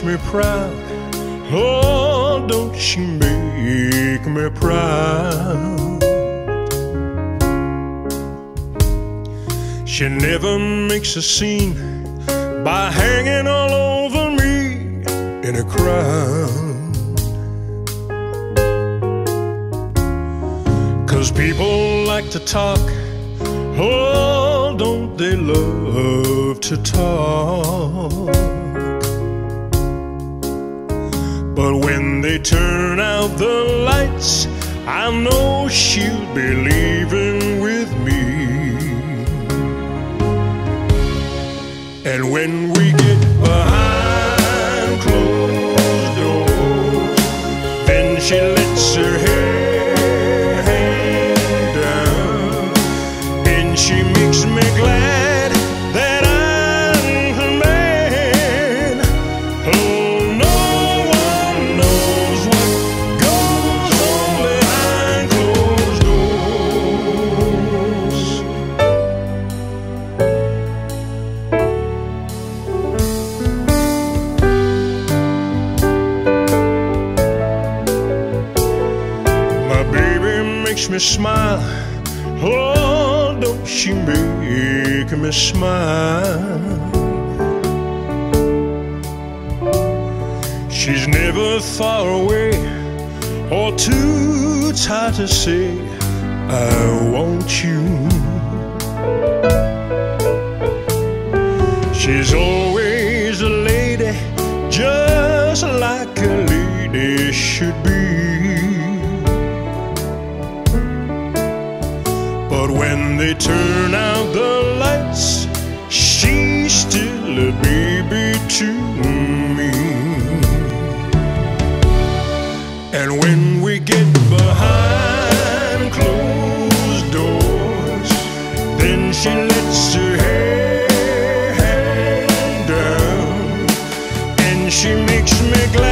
makes me proud. Oh, don't she make me proud. She never makes a scene by hanging all over me in a crowd. 'Cause people like to talk, oh, don't they love to talk. But when they turn out the lights, I know she'll be leaving with me. And when we get behind closed doors, then she lets her hair hang down, and she makes me glad that I'm her man. Oh, no one knows what goes on behind closed doors. Makes me smile, oh, don't she make me smile. She's never far away or too tired to say I want you. She's always a lady, just like a lady should be. But when they turn out the lights, she's still a baby to me. And when we get behind closed doors, then she lets her hair hang down, and she makes me glad